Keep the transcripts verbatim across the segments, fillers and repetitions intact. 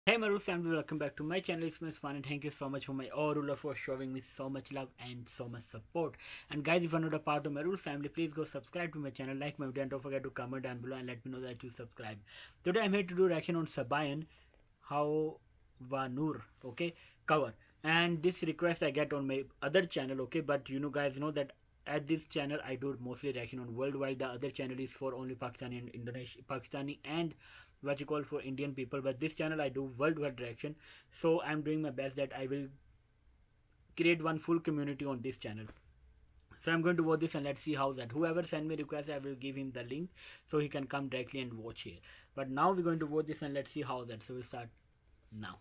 Hey my rules family, welcome back to my channel. It's my fun and thank you so much for my all ruler for showing me so much love and so much support. And guys, if you're not a part of my rules family, please go subscribe to my channel, like my video, and don't forget to comment down below and let me know that you subscribe. Today I'm here to do reaction on SABYAN HUWANNUR, okay, cover. And this request I get on my other channel, okay, but you know guys know that at this channel I do mostly reaction on worldwide. The other channel is for only Pakistani and Indonesia, Pakistani and what you call for Indian people, but this channel I do worldwide reaction. So I'm doing my best that I will create one full community on this channel. So I'm going to watch this and let's see how that. Whoever send me request, I will give him the link so he can come directly and watch here. But now we're going to watch this and let's see how that. So we'll start now.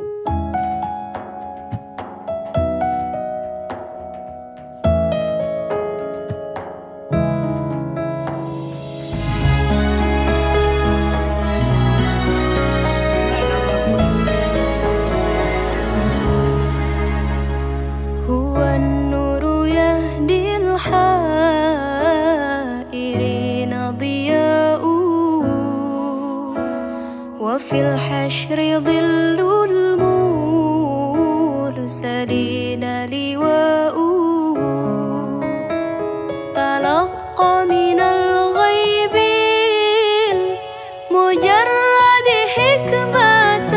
هو النور يهدي الحائرين ضياء وفي الحشر ظل المرسلين لواء تلقى من الغيب المجرد حكمة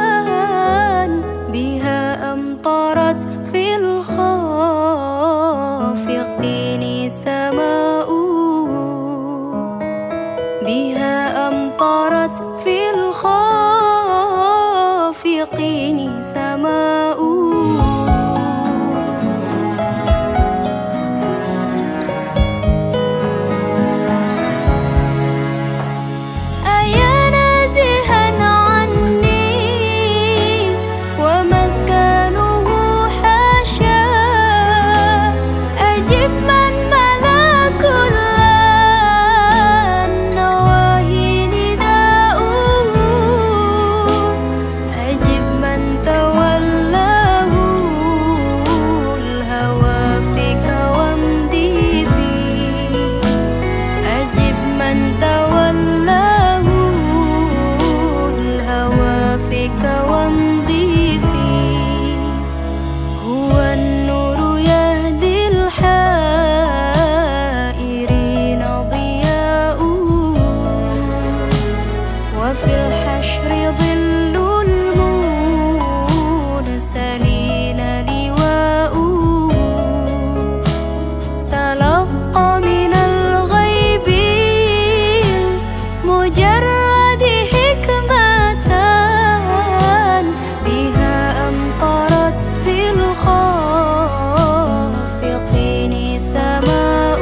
بها أمطرت في الخافقين سماء بها أمطرت في الخافقين سماء وفي الحشر ظل المرسلين لواء تلقى من الغيب المجرد حكمة بها أمطرت في الخافقين سماء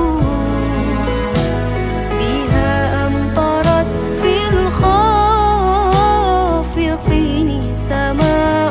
بها أمطرت في الخافقين سماء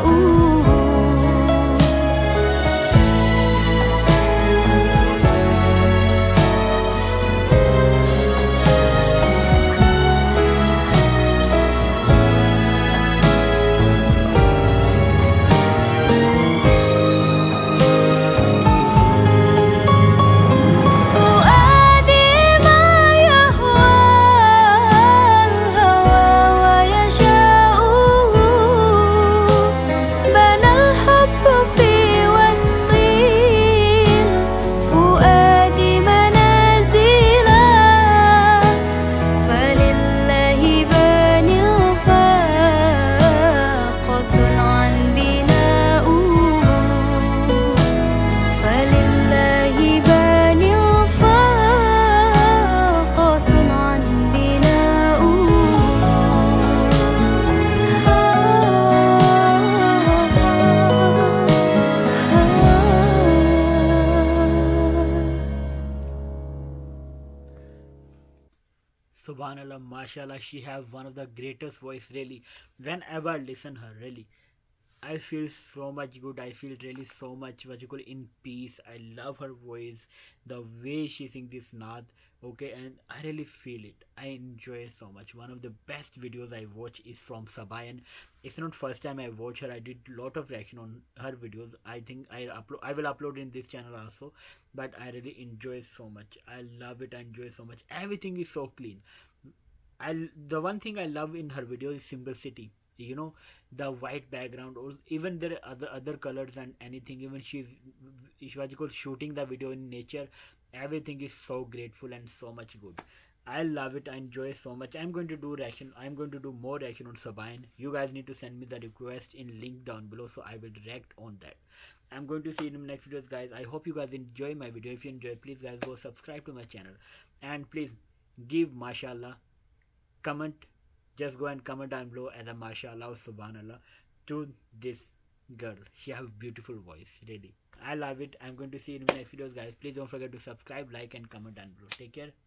Subhanallah, mashallah, she have one of the greatest voice really. Whenever I listen her, really, I feel so much good. I feel really so much what you call in peace. I love her voice, the way she sing this naat, okay, and I really feel it. I enjoy it so much. One of the best videos I watch is from SABYAN. It's not first time I watch her. I did lot of reaction on her videos. I think I upload I will upload in this channel also, but I really enjoy it so much. I love it. I enjoy it so much. Everything is so clean. I the one thing I love in her videos is simplicity. you know, the white background, or even there are other other colors and anything. Even she's she was called shooting the video in nature. Everything is so grateful and so much good. I love it. I enjoy so much. I'm going to do reaction. I'm going to do more reaction on SABYAN. You guys need to send me the request in link down below, so I will react on that. I'm going to see you in the next videos, guys. I hope you guys enjoy my video. If you enjoy, please guys go subscribe to my channel, and please give mashallah comment. Just go and comment down below as a mashallah or subhanallah to this girl. She have beautiful voice, really. I love it. I'm going to see you in the next videos, guys. Please don't forget to subscribe, like, and comment down below. Take care.